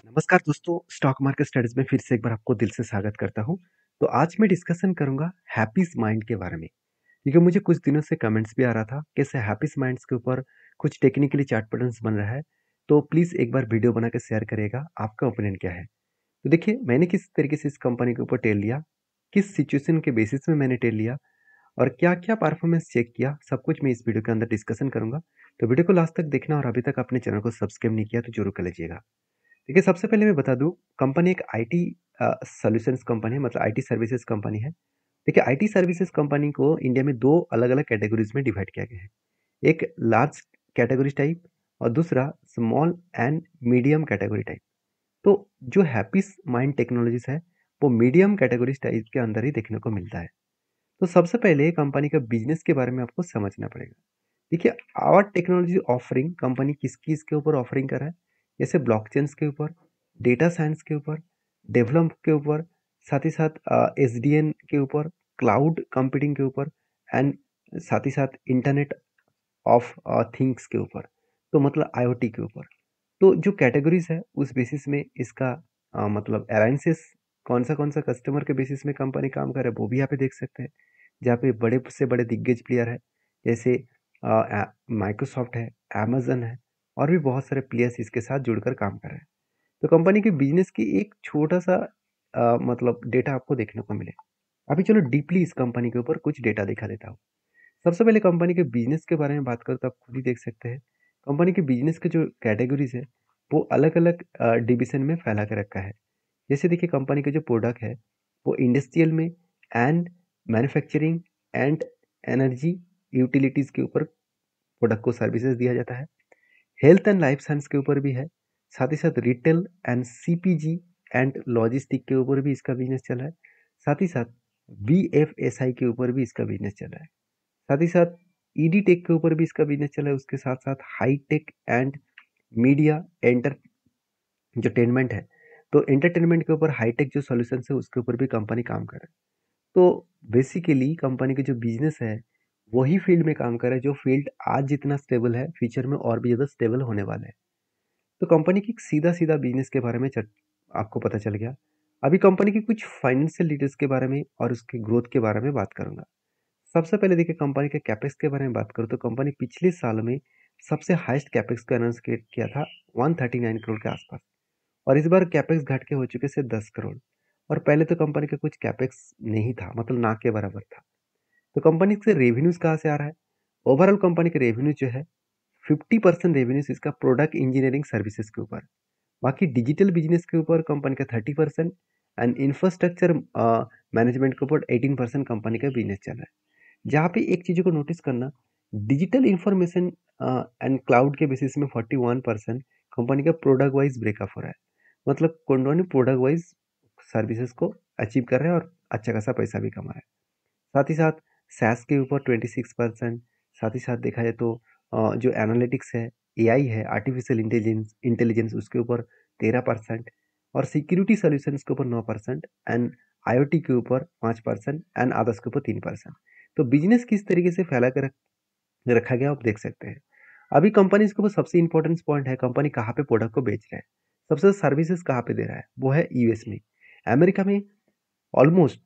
नमस्कार दोस्तों, stock market studies में फिर से एक बार आपको दिल से स्वागत करता हूं। तो आज मैं डिस्कशन करूंगा हैप्पीस माइंड के बारे में, क्योंकि मुझे कुछ दिनों से कमेंट्स भी आ रहा था कि ऐसे हैप्पीस माइंड्स के ऊपर कुछ टेक्निकली चार्ट पैटर्न्स बन रहा है। तो प्लीज़ एक बार वीडियो बना के शेयर करिएगा, आपका ओपिनियन क्या है। तो देखिए, मैंने किस तरीके से इस कंपनी के ऊपर टेल लिया, किस सिचुएशन के बेसिस में मैंने टेल लिया और क्या क्या परफॉर्मेंस चेक किया, सब कुछ मैं इस वीडियो के अंदर डिस्कशन करूंगा। तो वीडियो को लास्ट तक देखना और अभी तक अपने चैनल को सब्सक्राइब नहीं किया तो जरूर कर लीजिएगा। देखिए, सबसे पहले मैं बता दूँ, कंपनी एक आईटी सॉल्यूशंस कंपनी है, मतलब आईटी सर्विसेज कंपनी है। देखिए, आईटी सर्विसेज कंपनी को इंडिया में 2 अलग-अलग कैटेगरीज़ में डिवाइड किया गया है। एक लार्ज कैटेगरी टाइप और दूसरा small and medium category type. तो जो हैप्पीस माइंड टेक्नोलॉजीज़ है, वो मीडियम कैटेगरीज़ टाइप के अंदर ही देखने को मिलता है। तो सबसे पहले कंपनी का बिज़नेस के बारे में आपको समझना पड़ेगा। देखिए, आवर टेक्नोलॉजी ऑफरिंग कंपनी किस-किस के ऊपर ऑफरिंग कर रहा है? जैसे ब्लॉकचेन्स के ऊपर, डेटा साइंस के ऊपर, डेवलप के ऊपर, साथ ही साथ एसडीएन के ऊपर, क्लाउड कंप्यूटिंग के ऊपर एंड साथ ही साथ इंटरनेट ऑफ थिंग्स के ऊपर, तो मतलब आईओटी के ऊपर। तो जो कैटेगरीज़ है उस बेसिस में इसका मतलब अलायंसेस कौन-सा कस्टमर के बेसिस में कंपनी काम कर रहा है वो भी यहाँ पे देख सकते हैं। जहाँ पे बड़े से बड़े दिग्गज प्लेयर है, जैसे माइक्रोसॉफ्ट है, अमेज़न है और भी बहुत सारे प्लेयर्स इसके साथ जुड़कर काम कर रहे हैं। तो कंपनी के बिज़नेस की एक छोटा-सा मतलब डेटा आपको देखने को मिलेगा। अभी चलो डीपली इस कंपनी के ऊपर कुछ डेटा दिखा देता हूँ। सबसे पहले कंपनी के बिज़नेस के बारे में बात करूँ तो आप खुद ही देख सकते हैं। कंपनी के बिज़नेस के जो कैटेगरीज़ है, वो अलग-अलग डिवीज़न में फैला के रखा है। जैसे देखिए, कंपनी के जो प्रोडक्ट है, वो इंडस्ट्रियल में and manufacturing and energy utilities के ऊपर प्रोडक्ट को सर्विसेज़ दिया जाता है। हेल्थ एंड लाइफ साइंस के ऊपर भी है। साथ ही साथ retail and CPG and logistic के ऊपर भी इसका बिज़नेस चल रहा है। साथ ही साथ बीएफएसआई के ऊपर भी इसका बिज़नेस चल रहा है। साथ ही साथ ईडी टेक के ऊपर भी इसका बिज़नेस चल रहा है। उसके साथ-साथ high tech and media entertainment है। तो एंटरटेनमेंट के ऊपर हाई-टेक जो सॉल्यूशंस है उसके ऊपर भी कंपनी काम कर रहा है। तो बेसिकली कंपनी के जो बिज़नेस है, वही फील्ड में काम कर रहा है जो फील्ड आज जितना स्टेबल है, फ्यूचर में और भी ज़्यादा स्टेबल होने वाला है। तो कंपनी की सीधा-सीधा बिज़नेस के बारे में आपको पता चल गया। अभी कंपनी की कुछ फाइनेंशियल डिटेल्स के बारे में और उसके ग्रोथ के बारे में बात करूँगा। सबसे पहले देखिए, कंपनी के कैपेक्स के बारे में बात करूँ तो कंपनी पिछले साल में सबसे हाईएस्ट कैपेक्स का अनाउंस किया था 139 करोड़ के आसपास। और इस बार कैपेक्स घट के हो चुके सिर्फ 10 करोड़। और पहले तो कंपनी का कुछ कैपेक्स नहीं था, मतलब ना के बराबर था। तो कंपनी से रेवेन्यूज़ कहाँ से आ रहा है? ओवरऑल कंपनी के रेवेन्यू जो है, 50% रेवेन्यूज़ इसका प्रोडक्ट इंजीनियरिंग सर्विसेज के ऊपर। बाकी डिजिटल बिजनेस के ऊपर कंपनी का 30% एंड इंफ्रास्ट्रक्चर मैनेजमेंट के ऊपर 18% कंपनी का बिजनेस चल रहा है। जहाँ पे एक चीज़ को नोटिस करना, डिजिटल इंफॉर्मेशन एंड क्लाउड के बेसिस में 41% कंपनी का प्रोडक्ट वाइज ब्रेकअप हो रहा है। मतलब कंपनी प्रोडक्ट वाइज सर्विसेज को अचीव कर रहे हैं और अच्छा खासा पैसा भी कमा रहे हैं। साथ ही साथ सैस के ऊपर 26%। साथ ही साथ देखा जाए तो जो एनालिटिक्स है, एआई है, आर्टिफिशियल इंटेलिजेंस उसके ऊपर 13% और सिक्योरिटी सॉल्यूशंस के ऊपर 9% एंड आईओटी के ऊपर 5% एंड अदर्स के ऊपर 3%। तो बिजनेस किस तरीके से फैला कर रखा गया आप देख सकते हैं। अभी कंपनी इसके ऊपर सबसे इंपॉर्टेंट पॉइंट है, कंपनी कहाँ पे प्रोडक्ट को बेच रहा है, सबसे सर्विसेज कहाँ पे दे रहा है, वो है यूएस में। अमेरिका में ऑलमोस्ट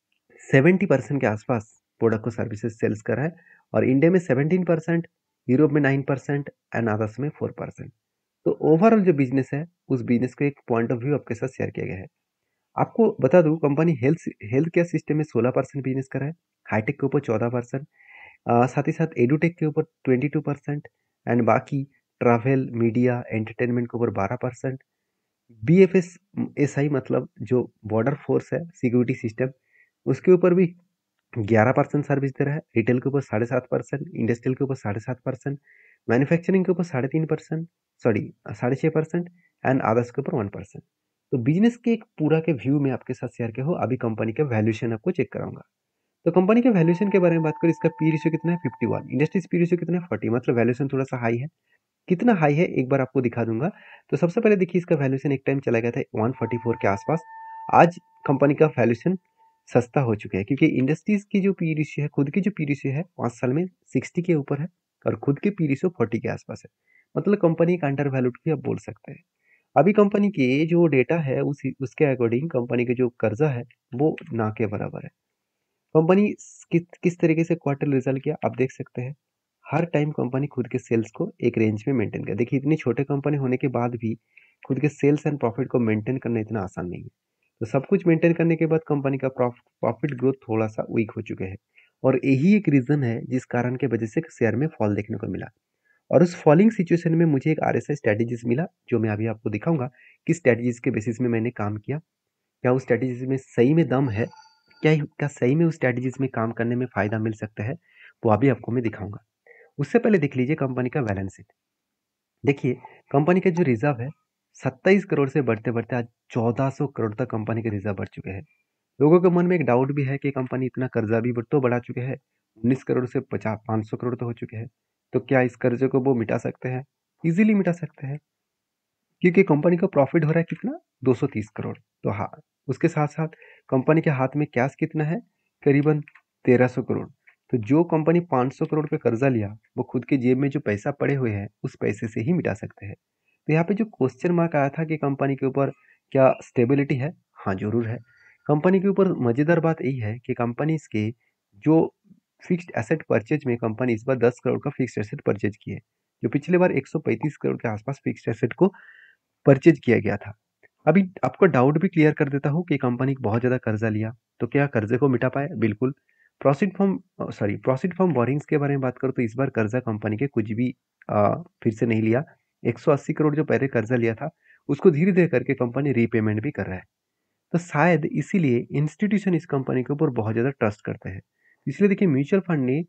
70% के आसपास प्रोडक्ट को सर्विसेज सेल्स कर रहा है और इंडिया में 17%, यूरोप में 9% एंड अदर्स में 4%। तो ओवरऑल जो बिजनेस है, उस बिजनेस का एक पॉइंट ऑफ व्यू आपके साथ शेयर किया गया है। आपको बता दूं, कंपनी हेल्थ केयर सिस्टम में 16% बिजनेस कर रहा है, हाईटेक के ऊपर 14%, साथ ही साथ एडुटेक के ऊपर 22% एंड बाकी ट्रैवल, मीडिया, एंटरटेनमेंट के ऊपर 12%। बीएफएस एसआई मतलब जो बॉर्डर फोर्स है, सिक्योरिटी सिस्टम, उसके ऊपर भी 11% सर्विस दे रहा है। रिटेल के ऊपर 7.5%, इंडस्ट्रियल के ऊपर 7.5%, मैन्युफैक्चरिंग के ऊपर 3.5%, सॉरी 6.5% एंड अदर्स के ऊपर 1%। तो बिजनेस के एक पूरा के व्यू में आपके साथ शेयर किया हो। अभी कंपनी का वैल्यूएशन आपको चेक कराऊंगा। तो कंपनी के वैल्यूएशन के बारे में बात करें, इसका पी रेशियो कितना है 51, इंडस्ट्रीज पी रेशियो कितना है 40, मतलब वैल्यूएशन थोड़ा सा हाई है। कितना हाई है एक बार आपको दिखा दूंगा। तो सबसे पहले देखिए, इसका वैल्यूएशन एक टाइम चला गया था 144 के आसपास। आज कंपनी का वैल्यूएशन सस्ता हो चुका है, क्योंकि इंडस्ट्रीज की जो पी रेशियो है, खुद की जो पी रेशियो है 5 साल में 60 के ऊपर है और खुद के पी रेशियो 40 के आसपास है। मतलब कंपनी एक अंडर वैल्यूड भी आप बोल सकते हैं। अभी कंपनी के जो डेटा है उसके अकॉर्डिंग कंपनी का जो कर्जा है वो ना के बराबर है। कंपनी किस तरीके से क्वार्टर रिजल्ट किया आप देख सकते हैं। हर टाइम कंपनी खुद के सेल्स को एक रेंज में मेंटेन कर, देखिए इतनी छोटे कंपनी होने के बाद भी खुद के सेल्स एंड प्रॉफिट को मेंटेन करना इतना आसान नहीं है। तो सब कुछ मेंटेन करने के बाद कंपनी का प्रॉफिट ग्रोथ थोड़ा सा वीक हो चुके हैं। और यही एक रीजन है जिस कारण के वजह से शेयर में फॉल देखने को मिला। और उस फॉलिंग सिचुएशन में मुझे एक आरएसआई स्ट्रेटेजीज मिला जो मैं अभी आपको दिखाऊंगा कि स्ट्रेटेजीज के बेसिस में मैंने काम किया। क्या उस स्ट्रेटेजीज में सही में दम है, क्या सही में उस स्ट्रेटेजीज में काम करने में फायदा मिल सकता है, वो अभी आपको मैं दिखाऊंगा। उससे पहले देख लीजिए कंपनी का बैलेंस शीट। देखिए कंपनी के जो रिजर्व है 27 करोड़ से बढ़ते बढ़ते आज 1400 करोड़ तक कंपनी के रिजर्व बढ़ चुके हैं। लोगों के मन में एक डाउट भी है कि कंपनी इतना कर्जा भी तो बढ़ा चुके हैं, 19 करोड़ से 500 करोड़ तो हो चुके हैं। तो क्या इस कर्जे को वो मिटा सकते हैं? इजीली मिटा सकते हैं, क्योंकि कंपनी का प्रॉफिट हो रहा है कितना, 230 करोड़। तो हाँ, उसके साथ साथ कंपनी के हाथ में कैश कितना है, करीबन 1300 करोड़। तो जो कंपनी 500 करोड़ पे कर्जा लिया वो खुद के जेब में जो पैसा पड़े हुए हैं उस पैसे से ही मिटा सकते हैं। तो यहाँ पे जो क्वेश्चन मार्क आया था कि कंपनी के ऊपर क्या स्टेबिलिटी है, हाँ जरूर है। कंपनी के ऊपर मजेदार बात यही है कि कंपनी इसके जो फिक्स्ड एसेट परचेज में कंपनी इस बार 10 करोड़ का फिक्स्ड एसेट परचेज किए, जो पिछले बार 135 करोड़ के आसपास फिक्स्ड एसेट को परचेज किया गया था। अभी आपको डाउट भी क्लियर कर देता हूँ कि कंपनी बहुत ज़्यादा कर्जा लिया, तो क्या कर्जे को मिटा पाए? बिल्कुल। प्रोसीड फ्रॉम बोरिंग्स के बारे में बात करूँ तो इस बार कर्जा कंपनी के कुछ भी फिर से नहीं लिया। 180 करोड़ जो पहले कर्जा लिया था उसको धीरे धीरे करके कंपनी रीपेमेंट भी कर रहा है। तो शायद इसीलिए इंस्टीट्यूशन इस कंपनी के ऊपर बहुत ज़्यादा ट्रस्ट करते हैं। इसलिए देखिए म्यूचुअल फंड ने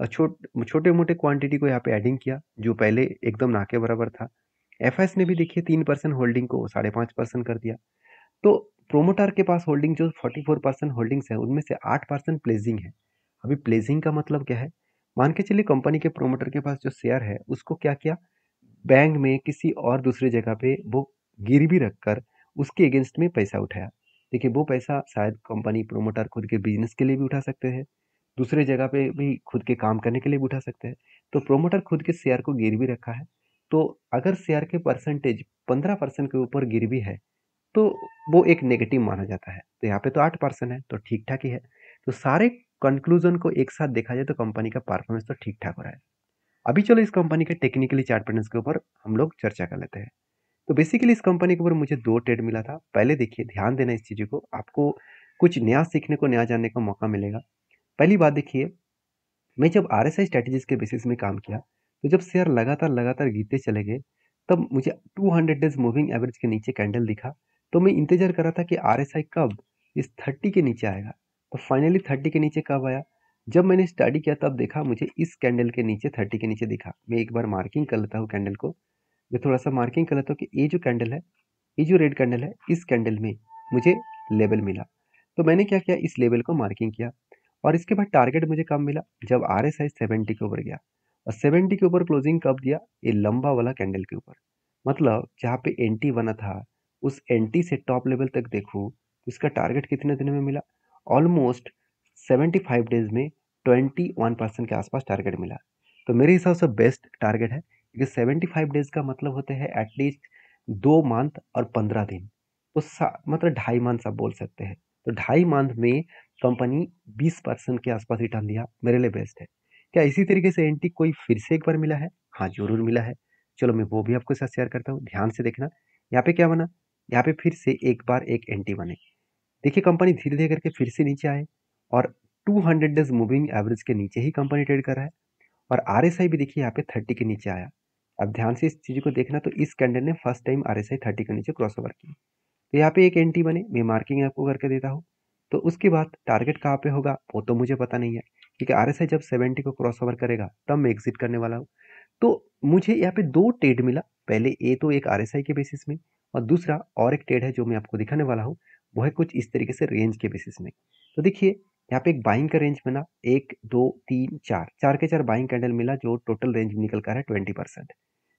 छोटे मोटे क्वांटिटी को यहाँ पे एडिंग किया जो पहले एकदम ना के बराबर था। एफएस ने भी देखिए 3% होल्डिंग को 5.5% कर दिया। तो प्रोमोटर के पास होल्डिंग जो 44% होल्डिंग्स है उनमें से 8% प्लेजिंग है। अभी प्लेजिंग का मतलब क्या है, मान के चलिए कंपनी के प्रोमोटर के पास जो शेयर है उसको क्या किया, बैंक में किसी और दूसरी जगह पे वो गिरवी रखकर उसके अगेंस्ट में पैसा उठाया। देखिए वो पैसा शायद कंपनी प्रोमोटर खुद के बिजनेस के लिए भी उठा सकते हैं, दूसरे जगह पे भी खुद के काम करने के लिए भी उठा सकते हैं। तो प्रोमोटर खुद के शेयर को गिरवी रखा है। तो अगर शेयर के परसेंटेज 15% के ऊपर गिरवी है तो वो एक नेगेटिव माना जाता है। तो यहाँ पे तो 8% है तो ठीक ठाक ही है। तो सारे कंक्लूजन को एक साथ देखा जाए तो कंपनी का परफॉर्मेंस तो ठीक ठाक हो रहा है। अभी चलो इस कंपनी के टेक्निकली चार्ट पैटर्न्स के ऊपर हम लोग चर्चा कर लेते हैं। तो बेसिकली इस कंपनी के ऊपर मुझे दो ट्रेड मिला था। पहले देखिए ध्यान देना इस चीज़ को, आपको कुछ नया सीखने को नया जानने का मौका मिलेगा। पहली बात देखिए, मैं जब आरएसआई स्ट्रेटेजीज के बेसिस में काम किया तो जब शेयर लगातार लगातार गिरते चले गए तब मुझे 200 डेज मूविंग एवरेज के नीचे कैंडल दिखा। तो मैं इंतजार कर रहा था कि आरएसआई कब इस 30 के नीचे आएगा। तो फाइनली 30 के नीचे कब आया, जब मैंने स्टडी किया तब देखा मुझे इस कैंडल के नीचे 30 के नीचे दिखा। मैं एक बार मार्किंग कर लेता हूँ कैंडल को। मैं थोड़ा सा मार्किंग कर लेता हूँ कि ये जो कैंडल है, ये जो रेड कैंडल है, इस कैंडल में मुझे लेवल मिला। तो मैंने क्या किया, इस लेवल को मार्किंग किया। और इसके बाद टारगेट मुझे कब मिला, जब आरएसआई 70 के ऊपर गया। और 70 के ऊपर क्लोजिंग कब दिया, ये लंबा वाला कैंडल के ऊपर। मतलब जहाँ पे एंटी बना था उस एंटी से टॉप लेवल तक देखूँ तो इसका टारगेट कितने दिन में मिला, ऑलमोस्ट 75 डेज में 21% के आसपास टारगेट मिला। तो मेरे हिसाब से बेस्ट टारगेट है, क्योंकि 75 डेज का मतलब होते हैं एटलीस्ट 2 मंथ और 15 दिन। तो मतलब 2.5 मंथ आप बोल सकते हैं। तो 2.5 मंथ में कंपनी 20% के आसपास रिटर्न दिया, मेरे लिए बेस्ट है। क्या इसी तरीके से एंटी कोई फिर से एक बार मिला है? हाँ जरूर मिला है। चलो मैं वो भी आपके साथ शेयर करता हूँ, ध्यान से देखना। यहाँ पे क्या बना, यहाँ पे फिर से एक बार एक एंटी बने। देखिए कंपनी धीरे धीरे करके फिर से नीचे आए और 200 डेज मूविंग एवरेज के नीचे ही कंपनी ट्रेड कर रहा है। और आरएसआई भी देखिए यहाँ पे 30 के नीचे आया। अब ध्यान से इस चीज को देखना, तो इस कैंडल ने फर्स्ट टाइम आरएसआई 30 के नीचे क्रॉस ओवर की। तो यहाँ पे एक एंटी बने, मैं मार्किंग आपको करके देता हूँ। तो उसके बाद टारगेट कहाँ पे होगा वो तो मुझे पता नहीं है, क्योंकि आरएसआई जब 70 को क्रॉस ओवर करेगा तब मैं एग्जिट करने वाला हूँ। तो मुझे यहाँ पे दो ट्रेड मिला, पहले ए तो एक आरएसआई के बेसिस में, और दूसरा और एक ट्रेड है जो मैं आपको दिखाने वाला हूँ, वो है कुछ इस तरीके से रेंज के बेसिस में। तो देखिए यहाँ पे एक बाइंग का रेंज बना, 1 2 3 4 बाइंग कैंडल मिला, जो टोटल रेंज निकल कर है 20%।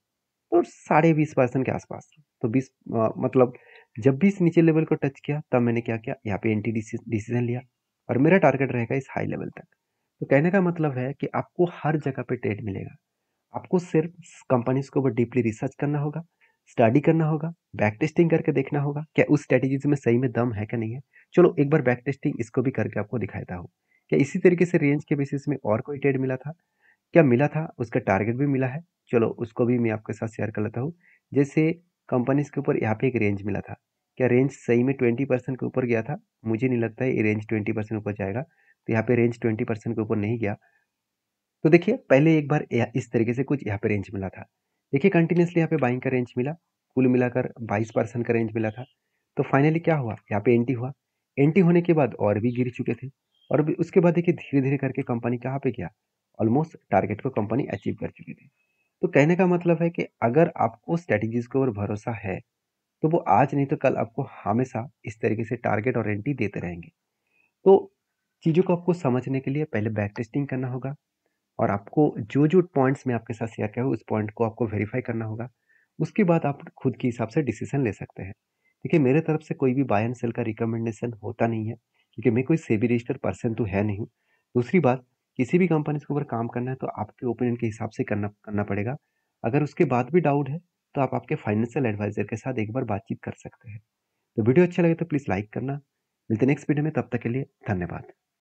तो 20.5% के आसपास। तो 20 मतलब जब भी इस नीचे लेवल को टच किया तब मैंने क्या किया, यहाँ पे एंटी डिसीजन लिया। और मेरा टारगेट रहेगा इस हाई लेवल तक। तो कहने का मतलब है कि आपको हर जगह पे ट्रेड मिलेगा। आपको सिर्फ कंपनीज के ऊपर डीपली रिसर्च करना होगा, स्टडी करना होगा, बैक टेस्टिंग करके देखना होगा, क्या उस स्ट्रैटेजीज़ में सही में दम है क्या नहीं है? चलो एक बार बैक टेस्टिंग इसको भी करके आपको दिखाता हूँ। क्या इसी तरीके से रेंज के बेसिस में और कोई ट्रेड मिला था? क्या मिला था? उसका टारगेट भी मिला है? चलो उसको भी मैं आपके साथ शेयर कर लेता हूँ। जैसे कंपनीज़ के ऊपर यहाँ पे एक रेंज मिला था। क्या रेंज सही में 20% के ऊपर गया था? मुझे नहीं लगता है ये रेंज 20% ऊपर जाएगा। तो यहाँ पे रेंज 20% के ऊपर नहीं गया। तो देखिए पहले एक बार इस तरीके से कुछ यहाँ पे रेंज मिला था। देखिए कंटिन्यूअसली यहाँ पे बाइंग का रेंज मिला, कुल मिलाकर 22% का रेंज मिला था। तो फाइनली क्या हुआ, यहाँ पे एंटी हुआ। एंटी होने के बाद और भी गिर चुके थे, और भी उसके बाद देखिए धीरे धीरे करके कंपनी कहाँ पे गया, ऑलमोस्ट टारगेट को कंपनी अचीव कर चुकी थी। तो कहने का मतलब है कि अगर आपको स्ट्रेटेजीज के ऊपर भरोसा है, तो वो आज नहीं तो कल आपको हमेशा इस तरीके से टारगेट और एंटी देते रहेंगे। तो चीज़ों को आपको समझने के लिए पहले बैक टेस्टिंग करना होगा, और आपको जो पॉइंट्स मैं आपके साथ शेयर किया हूँ उस पॉइंट को आपको वेरीफाई करना होगा। उसके बाद आप खुद के हिसाब से डिसीजन ले सकते हैं। देखिए मेरे तरफ से कोई भी बाय एंड सेल का रिकमेंडेशन होता नहीं है, क्योंकि मैं कोई सेबी रजिस्टर्ड पर्सन तो है नहीं हूँ। दूसरी बात, किसी भी कंपनी के ऊपर काम करना है तो आपके ओपिनियन के हिसाब से करना करना पड़ेगा। अगर उसके बाद भी डाउट है तो आप आपके फाइनेंशियल एडवाइजर के साथ एक बार बातचीत कर सकते हैं। तो वीडियो अच्छा लगे तो प्लीज़ लाइक करना। मिलते हैं नेक्स्ट वीडियो में, तब तक के लिए धन्यवाद।